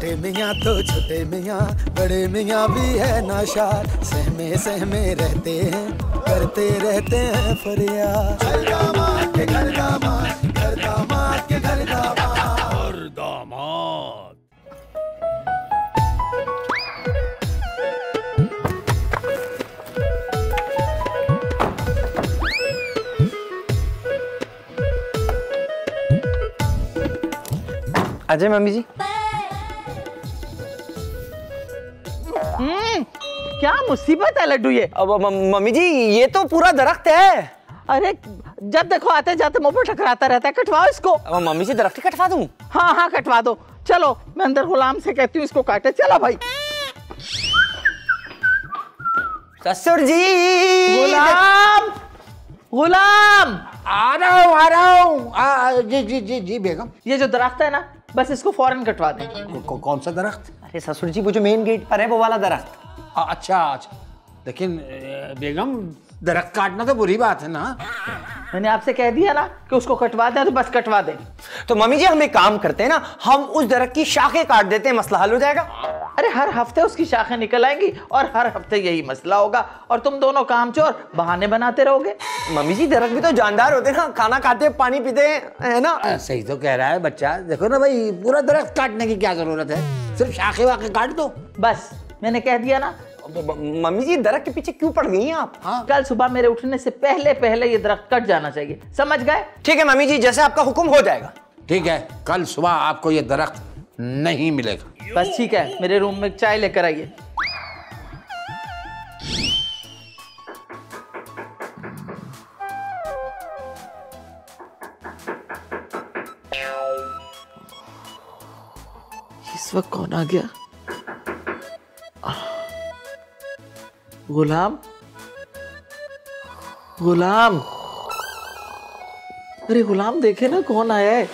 बड़े मियाँ तो छोटे मियाँ, बड़े मियाँ भी है नाशाद, सहमे सहमे रहते हैं, करते रहते हैं फरियाद। घर दामाद के घर दामाद, घर दामाद के घर दामाद, घर दामाद। अजय मम्मी जी। क्या मुसीबत है लड्डू ये? अब मम्मी जी ये तो पूरा दरख्त है। अरे जब देखो आते जाते मुंह पर टकराता रहता है, कटवाओ इसको। अब मम्मी जी दरख्त ही कटवा दूं? हाँ हाँ कटवा दो। चलो मैं अंदर गुलाम से कहती हूँ इसको काटे। चलो भाई। ससुर जी। गुलाम, गुलाम। आ रहा हूँ। जी जी जी जी बेगम। ये जो दरख्त है ना, बस इसको फौरन कटवा दें। कौन सा दरख्त? अरे ससुर जी वो जो मेन गेट पर है वो वाला दरख्त। अच्छा अच्छा, लेकिन बेगम दरख्त काटना तो बुरी बात है ना। मैंने आपसे कह दिया ना कि उसको कटवा दें, तो बस कटवा दें। तो मम्मी जी हम एक काम करते हैं ना, हम उस दरख्त की शाखें काट देते हैं, मसला हल हो जाएगा। अरे हर हफ्ते उसकी शाखें निकल आएंगी और हर हफ्ते यही मसला होगा और तुम दोनों कामचोर बहाने बनाते रहोगे। मम्मी जी दरख्त भी तो जानदार होते हैं ना, खाना खाते पानी पीते है ना। सही तो कह रहा है बच्चा। देखो ना भाई, पूरा दरख्त काटने की क्या जरूरत है, सिर्फ शाखे वाखे काट दो बस। मैंने कह दिया ना। मम्मी जी दरख्त के पीछे क्यों पड़ गई हैं आप? हाँ? कल सुबह मेरे उठने से पहले पहले ये दरख्त कट जाना चाहिए, समझ गए? ठीक है मम्मी जी, जैसे आपका हुक्म हो जाएगा। ठीक है, कल सुबह आपको ये दरख्त नहीं मिलेगा। बस ठीक है, मेरे रूम में चाय लेकर आइए। इस वक्त कौन आ गया? गुलाम, गुलाम। अरे गुलाम देखे ना कौन आया है।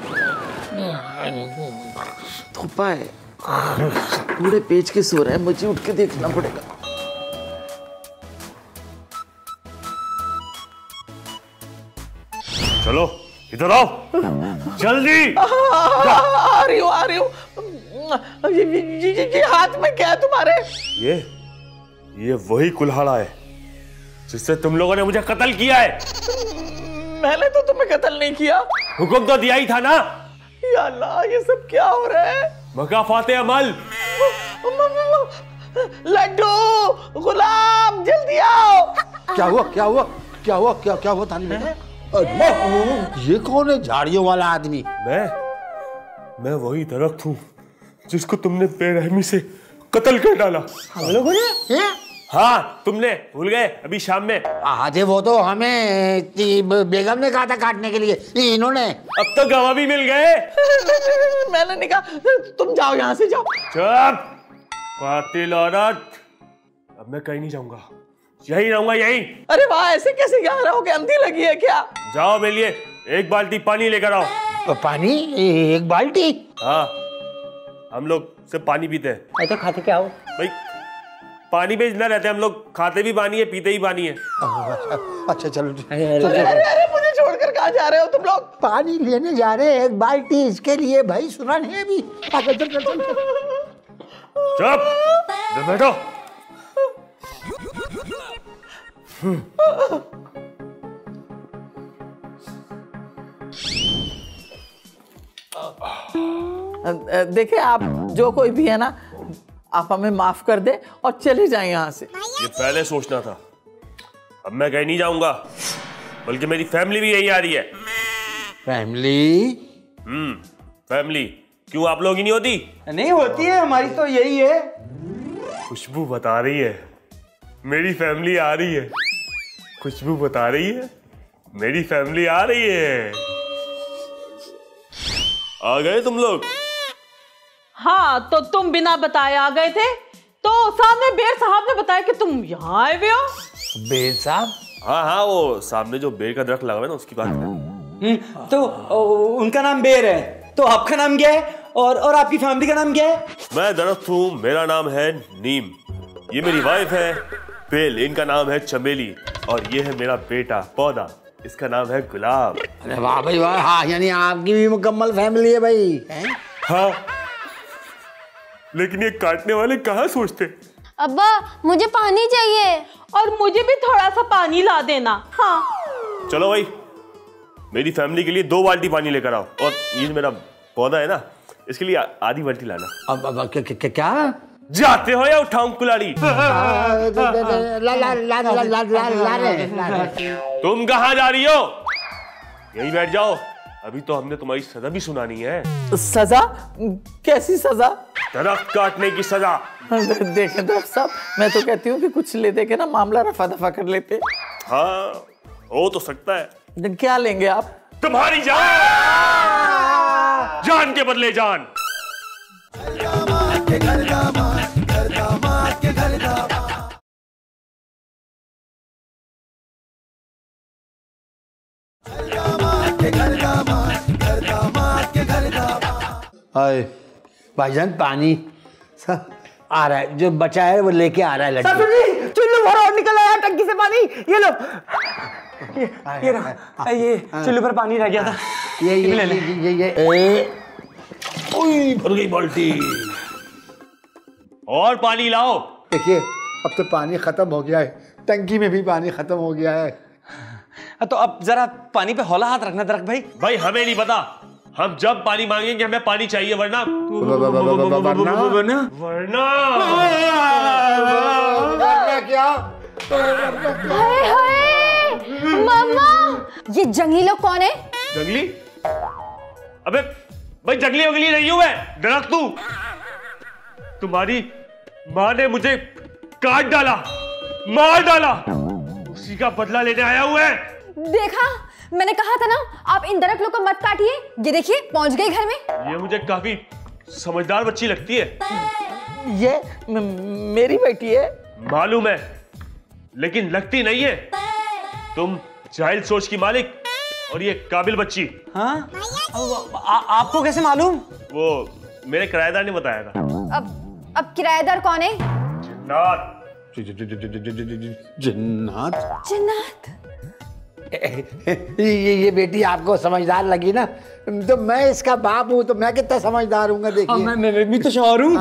थोपा है, पूरे पेज के सो रहा है, मुझे उठ के देखना पड़ेगा। चलो इधर आओ जल्दी। आ रही हूँ। जी हाथ में क्या है तुम्हारे? ये वही कुल्हाड़ा है जिससे तुम लोगों ने मुझे कत्ल किया है। मैंने तो तुम्हें कत्ल नहीं किया। हुक्म तो दिया ही था ना। या अल्लाह, ये सब क्या हो रहा है? मकाफाते अमल। लड्डू, गुलाम, जल्दी आओ। क्या हुआ क्या हुआ क्या हुआ क्या हुआ थाली में? ये कौन है झाड़ियों वाला आदमी? मैं वही दरख्त हूँ जिसको तुमने बेरहमी से कत्ल कर डाला। हम लोगों ने? हाँ तुमने भूल गए अभी शाम में? आजे वो तो हमें बेगम ने कहा था काटने के लिए, इन्होंने। अब तो गवाह भी मिल गए। मैंने नहीं कहा, तुम जाओ यहाँ से, जाओ। चुप कातिल औरत। अब मैं कहीं नहीं जाऊंगा, यही रहूंगा यहीं। अरे वाह, ऐसे कैसे जा रहे हो? कि अंधी लगी है क्या? जाओ मेरे लिए एक बाल्टी पानी लेकर आओ। पानी? एक बाल्टी? हाँ, हम लोग सिर्फ पानी पीते हैं। तो खाते क्या हो भाई? पानी पे जिंदा रहते हैं हम लोग, खाते भी पानी है पीते ही पानी है। अच्छा चलो। अरे मुझे छोड़कर कहाँ जा रहे हो तुम लोग? पानी लेने जा रहे हैं, एक बाल्टी इसके लिए। भाई सुना नहीं अभी? चुप बैठो। देखिए आप जो कोई भी है ना, आप हमें माफ कर दे और चले जाएं यहाँ से। ये पहले सोचना था। अब मैं कहीं नहीं जाऊंगा, बल्कि मेरी फैमिली भी यही आ रही है। फैमिली? फैमिली क्यों, आप लोग ही नहीं होती? नहीं होती है, हमारी तो यही है। खुशबू बता रही है मेरी फैमिली आ रही है। खुशबू बता रही है मेरी फैमिली आ रही है। आ गए तुम लोग? हाँ, तो तुम बिना बताए आ गए थे, तो सामने बेर साहब ने बताया कि तुम यहाँ आए हुए हो। बेर साहब? हाँ, वो सामने जो बेर का दरख्त लगा हुआ है ना, उसकी बात है। तो उनका नाम बेर है, तो आपका नाम क्या है? और आपकी फैमिली का नाम क्या है? मैं दरख्त हूँ, मेरा नाम है नीम। ये मेरी वाइफ है बेल, इनका नाम है चमेली। और ये है मेरा बेटा पौधा, इसका नाम है गुलाब। अरे वाह भाई वाह। हाँ, यानी आपकी भी मुकम्मल फैमिली है भाई। हाँ, लेकिन ये काटने वाले कहाँ सोचते। अब्बा मुझे पानी चाहिए। और मुझे भी थोड़ा सा पानी ला देना। हाँ चलो भाई, मेरी फैमिली के लिए 2 बाल्टी पानी लेकर आओ, और ये मेरा पौधा है ना, इसके लिए आधी बाल्टी लाना। अब क्या जाते हो या उठाऊं कुल्हाड़ी? तुम कहाँ जा रही हो? यहीं बैठ जाओ, अभी तो हमने तुम्हारी सजा भी सुनानी है। सजा? कैसी सजा? दरख्त काटने की सजा। देखें डॉक्टर साहब, मैं तो कहती हूँ कि कुछ ले दे के ना मामला रफा दफा कर लेते। हाँ हो तो सकता है। क्या लेंगे आप? तुम्हारी जान, जान के बदले जान। अरे भाईजान पानी आ रहा है, जो बचा है वो लेके आ रहा है लड़की। ससुर जी चुल्लू भरो और निकल आया टंकी से पानी। ये लो, ये रहा, ये चुल्लू पर पानी रह गया था। ये भर गई बाल्टी। और पानी लाओ। देखिए अब तो पानी खत्म हो गया है, टंकी में भी पानी खत्म हो गया है। तो अब जरा पानी पे हौला हाथ रखना दरख्त भाई। भाई हमें नहीं पता, हम जब पानी मांगेंगे हमें पानी चाहिए, वरना क्या? हाय हाय मम्मा, ये जंगली लोग कौन है? जंगली? अबे भाई जंगली वंगली नहीं हूं मैं, दरख्त तू। तुम्हारी माँ ने मुझे काट डाला, मार डाला, उसी का बदला लेने आया हुआ है। देखा, मैंने कहा था ना आप इन दरख्त लोग को मत काटिए। ये देखिए पहुंच गए घर में। ये मुझे काफी समझदार बच्ची लगती है। ये मेरी बेटी है। मालूम है, लेकिन लगती नहीं है। तुम जाहिल सोच की मालिक और ये काबिल बच्ची। हाँ? आपको कैसे मालूम? वो मेरे किराएदार ने बताया था। अब किराएदार कौन है? जिन्नात। जिन्नात? जिन्नात? ये बेटी आपको समझदार लगी ना, तो मैं इसका बाप हूँ, तो मैं कितना समझदार हूँ। देखिए मैं भी तो शौहर हूँ।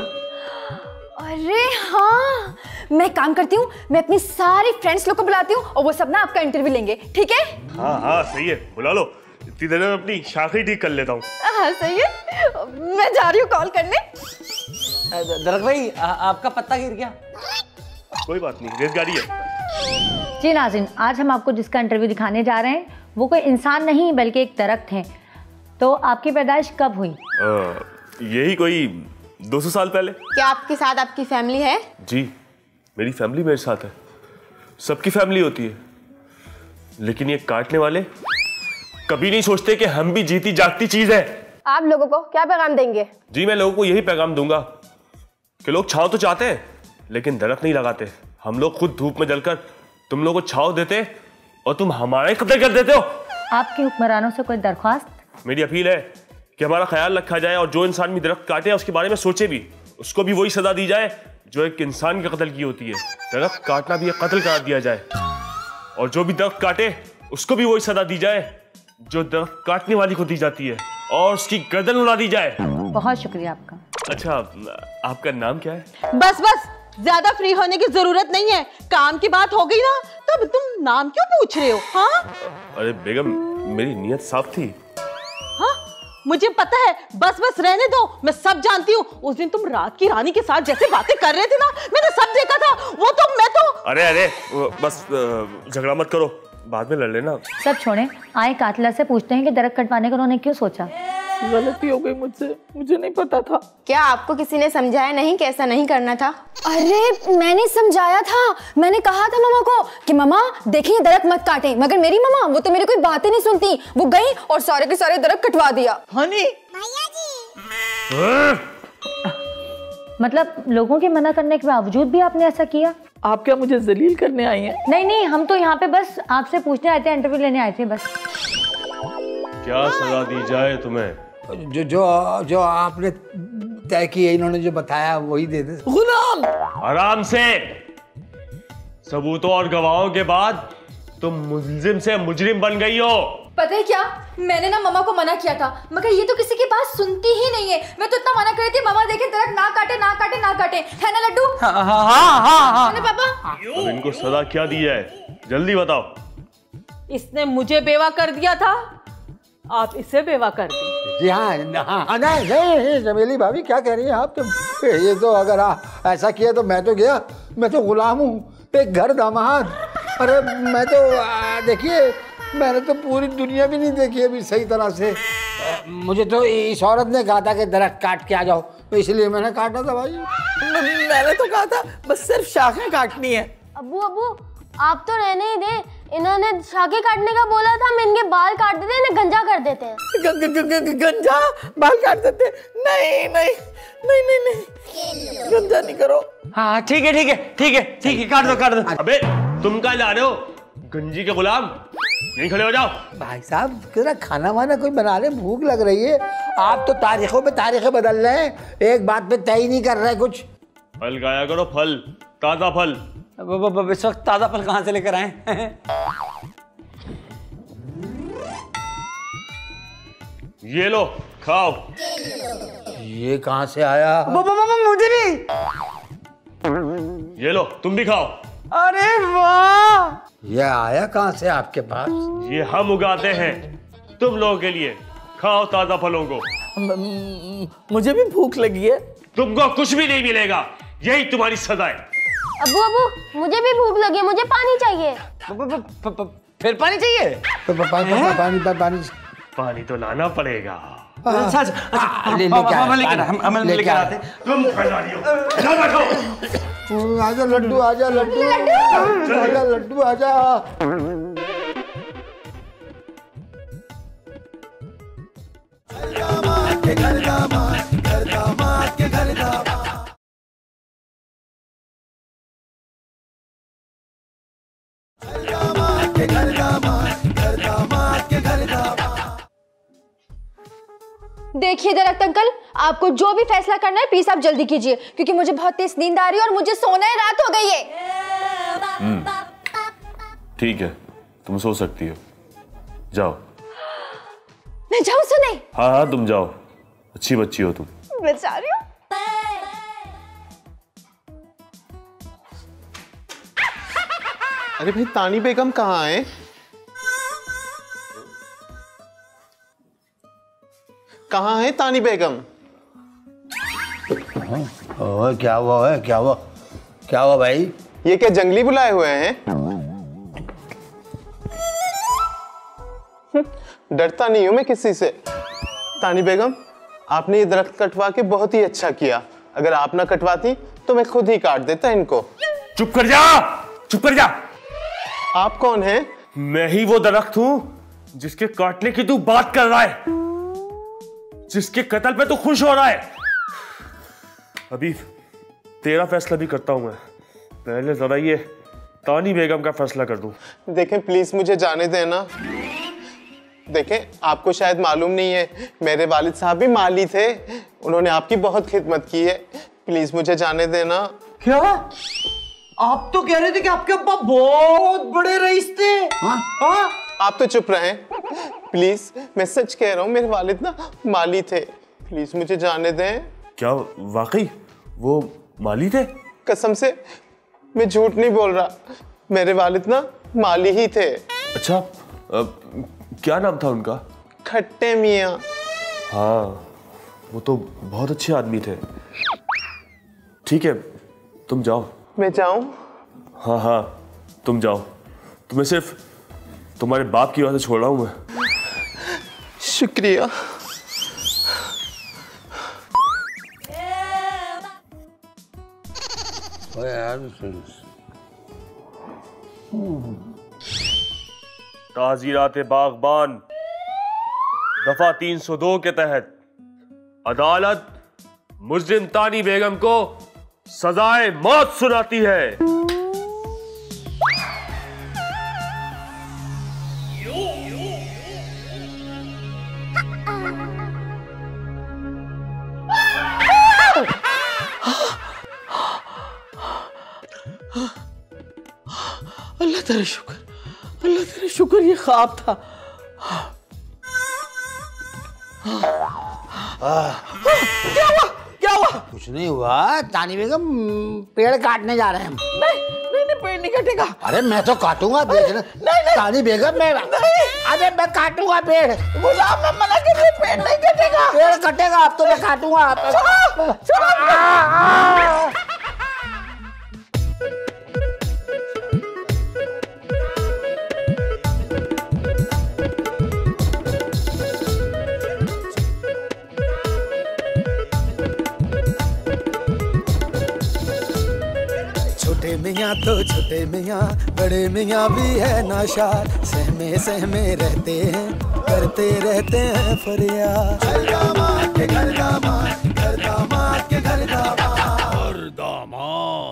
अरे हाँ, मैं काम करती हूँ, मैं अपनी सारी फ्रेंड्स लोग को बुलाती हूँ और वो सब ना आपका इंटरव्यू लेंगे, ठीक है? हाँ सही है, बुला लो। इतनी देर में अपनी शाखी ठीक कर लेता हूँ। हाँ सही है, मैं जा रही हूँ कॉल करने। दरख्त भाई आपका पत्ता गिर गया। कोई बात नहीं, रेलगाड़ी है। जी नाज़रीन, आज हम आपको जिसका इंटरव्यू दिखाने जा रहे हैं वो कोई इंसान नहीं बल्कि एक दरख्त है। तो आपकी पैदाइश कब हुई? यही कोई 200 साल पहले। क्या आपके साथ आपकी फैमिली है? जी मेरी फैमिली मेरे साथ है। सबकी फैमिली होती है, लेकिन ये काटने वाले कभी नहीं सोचते कि हम भी जीती जागती चीज है। आप लोगों को क्या पैगाम देंगे? जी मैं लोगों को यही पैगाम दूंगा कि लोग छांव तो चाहते हैं लेकिन दरख्त नहीं लगाते। हम लोग खुद धूप में जलकर तुम लोगों को छांव देते और तुम हमारा ही कत्ल कर देते हो। आपके हुक्मरानों से कोई दरख्वास्त? मेरी अपील है कि हमारा ख्याल रखा जाए और जो इंसान भी दरख्त काटे उसके बारे में सोचे भी, उसको भी वही सजा दी जाए जो एक इंसान के कत्ल की होती है। दरख्त काटना भी एक कत्ल करार दिया जाए और जो भी दरख्त काटे उसको भी वही सजा दी जाए जो दरख्त काटने वाली को दी जाती है और उसकी गर्दन उड़ा दी जाए। बहुत शुक्रिया आपका। अच्छा आपका नाम क्या है? बस बस, ज्यादा फ्री होने की जरूरत नहीं है। काम की बात हो गई ना, तब तुम नाम क्यों पूछ रहे हो? हाँ? अरे बेगम मेरी नीयत साफ थी। हाँ? मुझे पता है, बस बस रहने दो, मैं सब जानती हूँ। उस दिन तुम रात की रानी के साथ जैसे बातें कर रहे थे ना, मैंने सब देखा था। वो तो मैं तो अरे बस झगड़ा मत करो, बाद में लड़ लेना। सब छोड़ें, आए कातिला से पूछते हैं कि दरख्त कटवाने का उन्होंने क्यों सोचा। गलती हो गई मुझसे, मुझे नहीं पता था। क्या आपको किसी ने समझाया नहीं कैसा नहीं करना था? अरे मैंने समझाया था, मैंने कहा था मम्मा को कि मम्मा देखिए दरख्त मत काटें, मगर मेरी मम्मा वो तो मेरी कोई बात ही नहीं सुनती। वो गई और सारे के सारे दरख्त कटवा दिया। हनी मतलब लोगों के मना करने के बावजूद भी आपने ऐसा किया? आप क्या मुझे जलील करने आई हैं? नहीं, हम तो यहाँ पे बस आपसे पूछने आए थे, इंटरव्यू लेने आए थे बस। क्या सजा दी जाए तुम्हें? जो आपने तय की है, इन्होंने जो बताया वही दे दे। गुलाम आराम से, सबूतों और गवाहों के बाद तुम मुल्जिम से मुजरिम बन गई हो। पता है क्या, मैंने ना मम्मा को मना किया था, मगर ये तो किसी की बात सुनती ही नहीं है। मैं तो इतना मना कर रही थी, मम्मा देखे दरख्त ना काटे ना काटे ना काटे, है ना लड्डू? हाँ। है ना पापा? अब इनको सजा क्या दी है, जल्दी बताओ। इसने मुझे बेवा कर दिया था, आप इसे बेवा कर दी। जी हाँ नहीं चमेली भाभी क्या कह रही हैं आप? तो ये तो अगर ऐसा किया तो मैं तो गया, मैं तो गुलाम हूँ, एक घर दामाद। अरे मैं तो देखिए, मैंने तो पूरी दुनिया भी नहीं देखी अभी सही तरह से। मुझे तो इस औरत ने कहा था कि दरख्त काट के आ जाओ, तो इसलिए मैंने काटा था भाई। मैंने तो कहा था बस सिर्फ शाखें काटनी है। अब्बू आप तो रहने ही दे, इन्होंने शाखें काटने का बोला था, हम इनके बाल काट देते हैं, इन्हें गंजा कर देते हैं। गंजा बाल काट देते? नहीं, गंजा नहीं करो। हाँ ठीक है, काट दो। अबे तुम कहाँ जा रहे हो, गंजी के गुलाम? यहीं खड़े हो जाओ। भाई साहब जरा खाना वाना कोई बना रहे, भूख लग रही है। आप तो तारीखों पे तारीखें बदल रहे हैं, एक बात पे तय नहीं कर रहे कुछ। फल खाया करो, फल, ताजा फल। इस वक्त ताजा फल कहाँ से लेकर आए? ये लो खाओ। ये कहाँ से आया? मुझे भी। ये लो तुम भी खाओ। अरे वाह, ये आया कहाँ से आपके पास? ये हम उगाते हैं तुम लोगों के लिए, खाओ ताजा फलों को। मुझे भी भूख लगी है। तुमको कुछ भी नहीं मिलेगा, यही तुम्हारी सजा है। अब्बू मुझे भी भूख लगी है, मुझे पानी चाहिए। फिर पानी चाहिए? पानी तो लाना पड़ेगा। अच्छा लेकर आते। तुम आजा लड्डू, आजा लड्डू आजा। देखिए दरख्त अंकल, आपको जो भी फैसला करना है प्लीज आप जल्दी कीजिए, क्योंकि मुझे बहुत तेज नींद आ रही है और मुझे सोना है, रात हो गई है। ठीक है, तुम सो सकती हो, जाओ। मैं जाऊं सोने? हाँ तुम जाओ, अच्छी बच्ची हो तुम। मैं जा रही हूँ। अरे भाई तानी बेगम कहाँ है? कहाँ है तानी बेगम? क्या हुआ भाई? ये क्या जंगली बुलाए हुए हैं? डरता नहीं हूं मैं किसी से। तानी बेगम, आपने ये दरख्त कटवा के बहुत ही अच्छा किया। अगर आप ना कटवाती तो मैं खुद ही काट देता इनको। चुप कर जा। आप कौन हैं? मैं ही वो दरख्त हूं जिसके काटने की तू बात कर रहा है, जिसके कत्ल पे तू खुश हो रहा है। अभी तेरा फैसला भी करता हूं मैं, पहले जरा ये तानी बेगम का फैसला कर दूं। देखें प्लीज मुझे जाने देना। देखें आपको शायद मालूम नहीं है, मेरे वालिद साहब भी माली थे, उन्होंने आपकी बहुत खिदमत की है। प्लीज मुझे जाने देना। क्या आप तो कह रहे थे कि आपके अब्बा बहुत बड़े रईस थे? हाँ? आप तो चुप रहें प्लीज, मैं सच कह रहा हूँ, मेरे वालिद ना माली थे। प्लीज मुझे जाने दें। क्या वाकई वो माली थे? कसम से मैं झूठ नहीं बोल रहा, मेरे वालिद ना माली ही थे। अच्छा, क्या नाम था उनका? खट्टे मियाँ। हाँ, वो तो बहुत अच्छे आदमी थे। ठीक है, तुम जाओ। मैं जाऊं? हाँ तुम जाओ, तुम्हें सिर्फ तुम्हारे बाप की वजह से छोड़ रहा हूं मैं। शुक्रिया। ताज़ीरात बागबान दफा 302 के तहत अदालत मुजरिम तानी बेगम को सजाए मौत सुनाती है। अल्लाह तेरा शुक्र, अल्लाह अल्लाह तेरे शुक्र ये ख्वाब था। क्या हुआ क्या हुआ? कुछ नहीं हुआ तानी बेगम, पेड़ काटने जा रहे हैं हम। नहीं पेड़ नहीं कटेगा। अरे मैं तो काटूंगा, देखना। नहीं तानी बेगम मैं अरे मैं काटूंगा पेड़। गुलाम मैं मना कर रही, पेड़ नहीं कटेगा। पेड़ कटेगा अब तो मैं काटूंगा। छोटे मियाँ तो छोटे मियाँ, बड़े मियाँ भी है नाशाद, सहमे सहमे रहते हैं, करते रहते हैं फरियाद। घर दामाद के घर दामाद, घर दामाद के घर दामाद, घर दामाद।